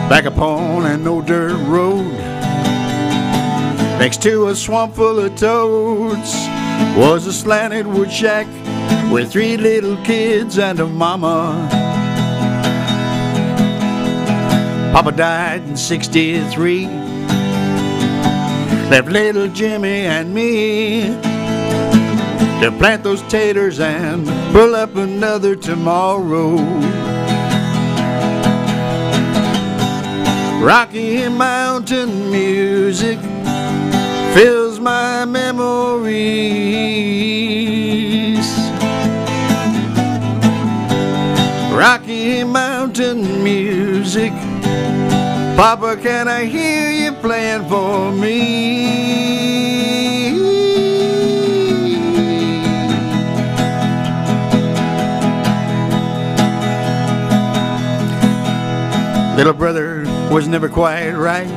back upon an old dirt road, next to a swamp full of toads, was a slanted wood shack with 3 little kids and a mama. Papa died in '63, left little Jimmy and me to plant those taters and pull up another tomorrow. Rocky Mountain music fills my memories. Rocky Mountain music, Papa, can I hear you playing for me? Little brother was never quite right.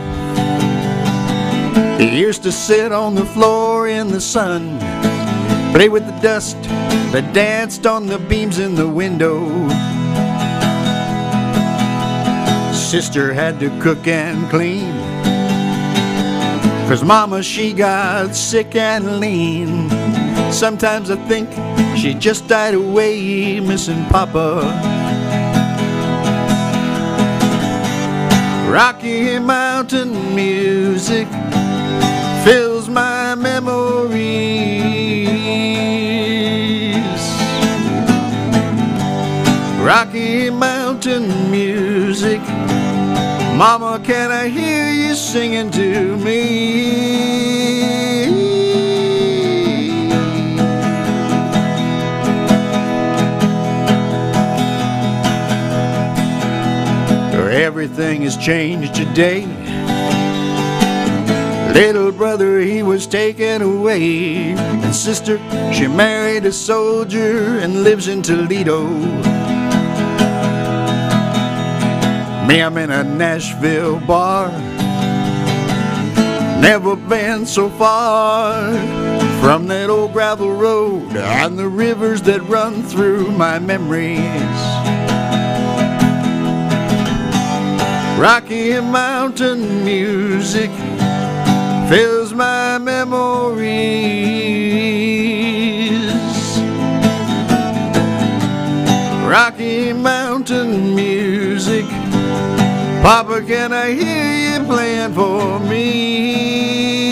He used to sit on the floor in the sun, play with the dust that danced on the beams in the window. Sister had to cook and clean, 'cause Mama, she got sick and lean. Sometimes I think she just died away, missing Papa. Rocky Mountain music fills my memories. Rocky Mountain music, Mama, can I hear you singing to me? Everything has changed today. Little brother, he was taken away, and sister, she married a soldier and lives in Toledo. Me, I'm in a Nashville bar, never been so far from that old gravel road and the rivers that run through my memories. Rocky Mountain music fills my memories. Rocky Mountain music, Papa, can I hear you playing for me?